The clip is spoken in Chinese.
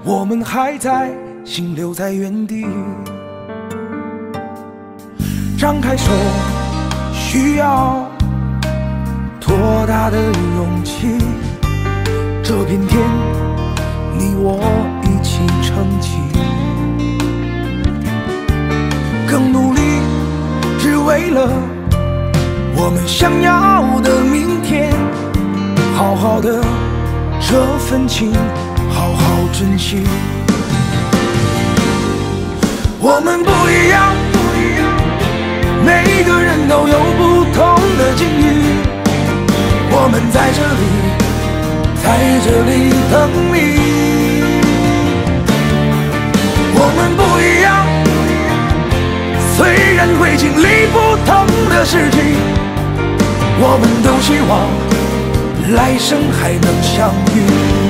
我们还在，心留在原地。张开手，需要多大的勇气？这片天，你我一起撑起。更努力，只为了我们想要的明天。好好的这份情，好好珍惜。我们不一样，每个人都有不同的境遇。我们在这里等你。我们不一样，虽然会经历不同的事情，我们都希望来生还能相遇。